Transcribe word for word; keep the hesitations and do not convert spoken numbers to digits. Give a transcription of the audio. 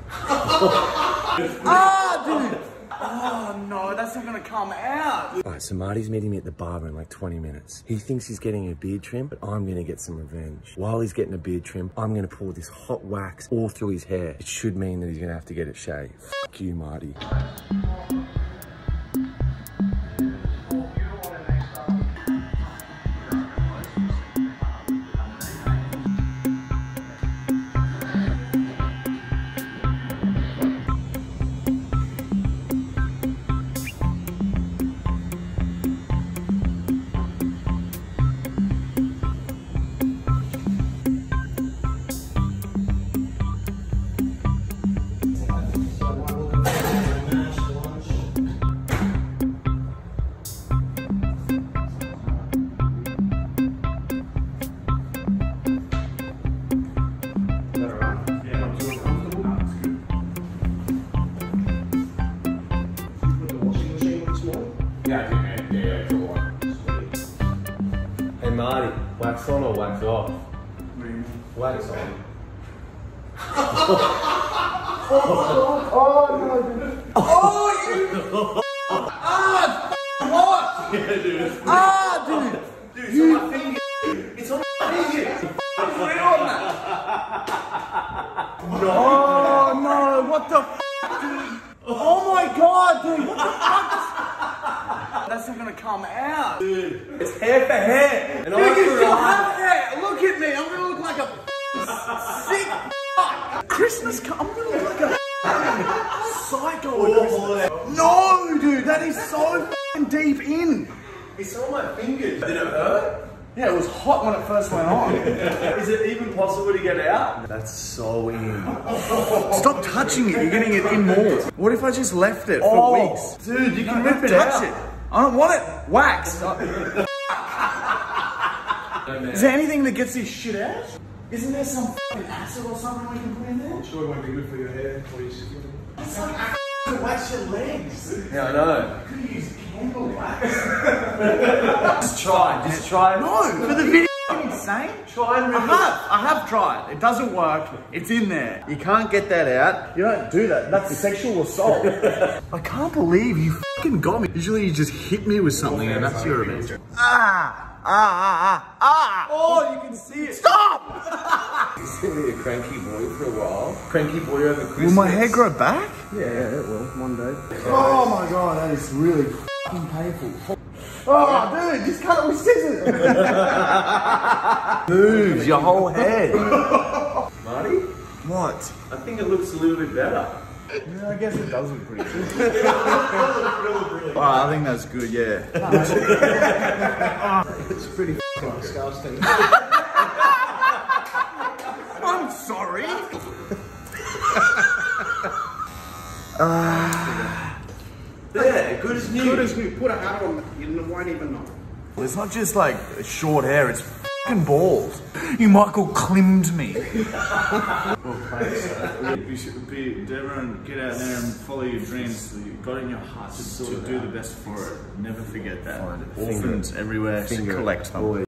Ah, dude! Oh no, that's not gonna come out. Alright, so Marty's meeting me at the barber in like twenty minutes. He thinks he's getting a beard trim, but I'm gonna get some revenge. While he's getting a beard trim, I'm gonna pour this hot wax all through his hair. It should mean that he's gonna have to get it shaved. Fuck you, Marty. Yeah, yeah, yeah, yeah, Hey Marty, wax on or wax off? Wax on. Oh, oh no, dude. Oh, you! Ah, what? Yeah, dude. Ah, dude! Dude, it's you... on my finger. It's on my finger. It's right on that. No. Oh no, what the f, dude? Oh my god, dude, what the fuck? That's not gonna come out. Dude, it's hair for hair. And dude, I you still have hair. Look at me, I'm gonna look like a sick fuck. Christmas card, I'm gonna look like a psycho. Oh, no, dude, that is so f***ing deep in. It's on my fingers. Did it hurt? Yeah, it was hot when it first went on. Is it even possible to get out? That's so in. Stop touching it, you're getting it in more. What if I just left it for oh, weeks? Dude, you can no, rip it touch out. It. I don't want it waxed. Is there anything that gets this shit out? Isn't there some f***ing acid or something we can put in there? I'm sure it won't be good for your hair or your skin. It's like acid to wax your legs. Yeah, I know. I could use candle wax. Just try, just try. No, for the video. Insane? Try and I have, I have tried. It doesn't work. It's in there. You can't get that out. You don't do that. That's sexual assault. I can't believe you fucking got me. Usually you just hit me with something and that's your revenge. Ah, ah, ah, ah, ah. Oh, you can see it. Stop! You're going to be a cranky boy for a while. Cranky boy over Christmas. Will my hair grow back? Yeah, yeah, it will. One day. Oh my god, that is really fucking painful. Oh, dude, just cut it with scissors. Move your whole head. Marty? What? I think it looks a little bit better. Yeah, I guess it does look pretty good. Oh, I think that's good, yeah. It's pretty f***ing disgusting. I'm sorry. uh, Yeah, good as new. Good as new. Put a hat on, you won't even know. It's not just like short hair, it's fucking balls. You Michael Klimmed me. You should be endeavour and get out there and follow your dreams. You got it in your heart to, to do the best for it. Never forget that. Orphans everywhere, collect them.